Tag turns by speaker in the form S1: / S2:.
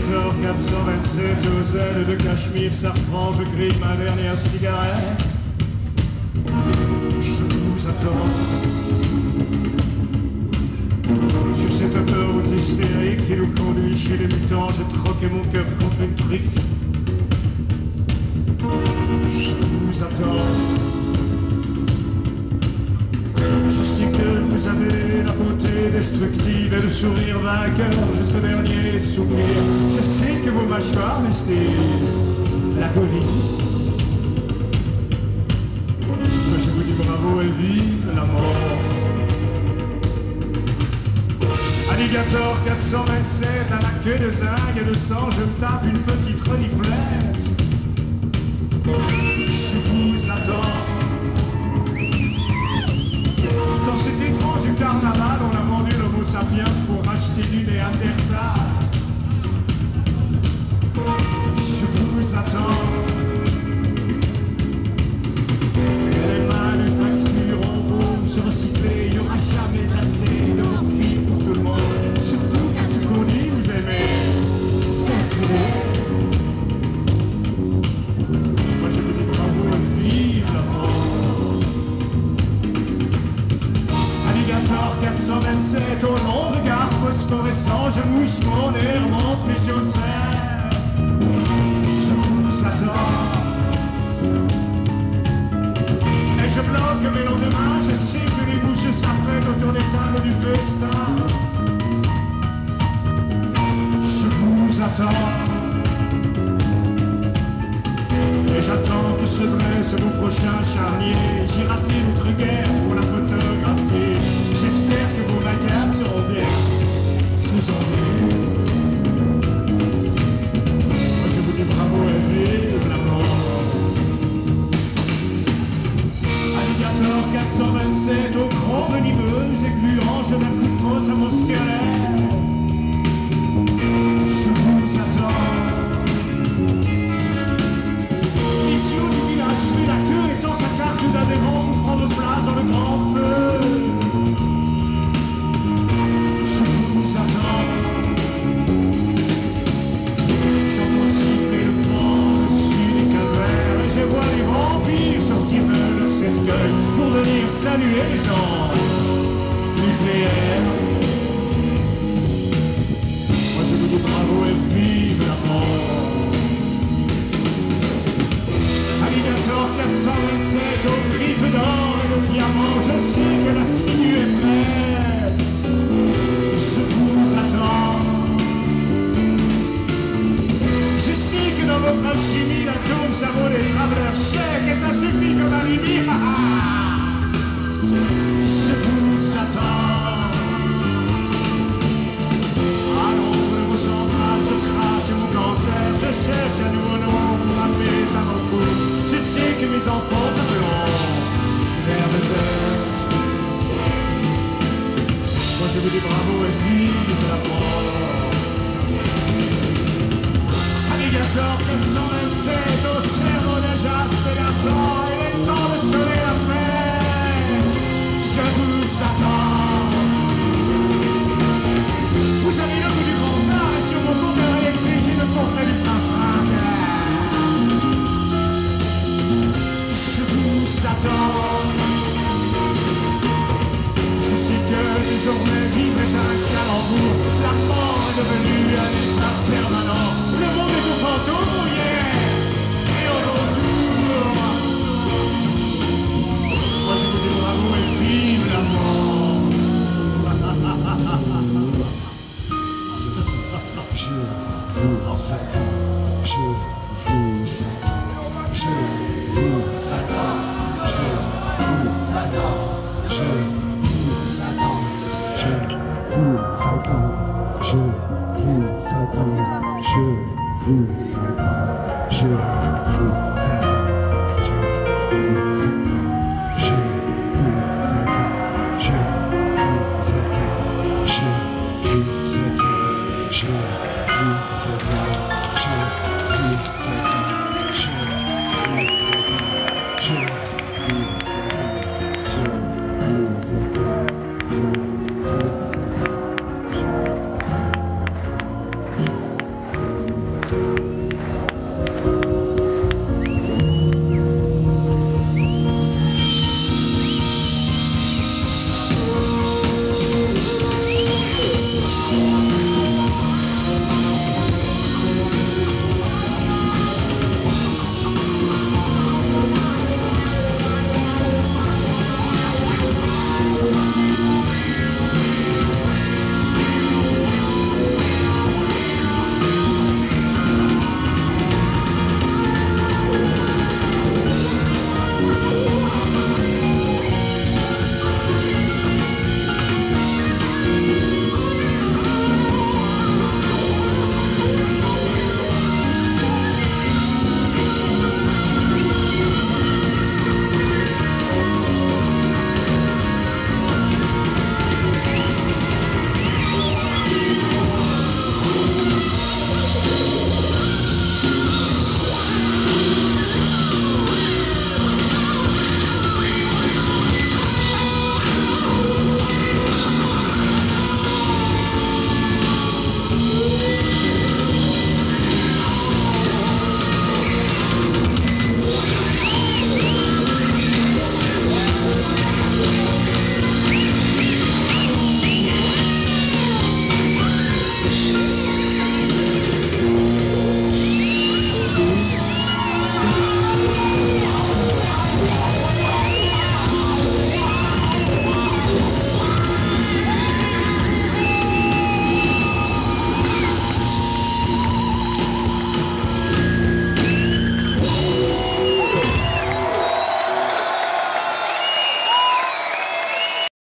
S1: Alligator 427 aux ailes de Cachemire, Safran, je grille ma dernière cigarette. Je vous attends sur cette autoroute hystérique qui nous conduit chez les mutants. J'ai troqué mon cœur contre une trique. Je vous attends. Je sais que vous avez la beauté destructive et le sourire vainqueur jusqu'au dernier soupir. Je sais que vos mâchoires distillent l'agonie. Mais je vous dis bravo et vive la mort. Alligator 427 à la queue de zinc et de sang, je me tape une petite reniflette. Je vous attends. Dans cet étrange carnaval, on a vendu l'homo sapiens pour racheter du néandertal. Je vous attends. Et les manufactures en bourse recyclées, il n'y aura jamais assez de morphine pour tout le monde. Surtout qu'à ce qu'on dit, vous aimez faire tourner. Moi je vous dis bravo et vive la mort. Alligator 427 au long regard phosphorescent, je mouche mon nez, remonte mes chaussettes. Je vous attends. Et je bloque mes lendemains, je sais que les bouches s'apprêtent autour des tables du festin. Je vous attends. Et j'attends que se dressent vos prochains charniers. J'ai raté votre guerre pour la photographie. J'espère que vos vacarmes seront bien. Faisons mieux. Moi je vous dis bravo et vive la mort. Alligator 427 au grand venimeux écluant, je mets un coup de brosse à mon squelette. Je vous attends. L'idiot du village suit la queue étend sa carte d'adhérent pour prendre place dans le grand feu. Je vous attends. J'entends siffler le vent dessus les calvaires et je vois les vampires sortir de leur cercueil pour venir saluer les anges nucléaires. Moi je vous dis bravo et vive la mort. Alligator 427 aux griffes d'or et de diamants, je sais que la ciguë est prête. Je vous attends. Je sais que dans votre alchimie, l'atome, ça vaut des traveleurs chèques et ça suffit comme alibi. Je vous attends. À l'ombre de vos centrales, je crache mon cancer. Je cherche un nouveau nom pour ma métamorphose. Je sais que mes enfants s'appelleront vers de terre. Moi je vous dis bravo et vive la mort. Alligator 427 au cerveau d'un jaspe et d'argent. Il est temps de sonner la fête. Je vous attends. Vous avez le goût du grand art et sur mon compteur électrique j'ai le portrait du prince Ragnar. Je vous attends. Je sais que désormais vivre est un calembour. La mort est devenue un état permanent. Le monde est au fantôme, yeah, et au retour. Moi je vous dis bravo et vive la mort.
S2: Je vous attends, je vous attends, je vous attends, je vous attends, je vous attends, je vous attends, je vous attends, je vous attends, je vous attends, je vous attends, je vous attends, je vous attends, je vous attends. Je vous attends, je vous attends, je vous attends, je vous attends, je vous attends.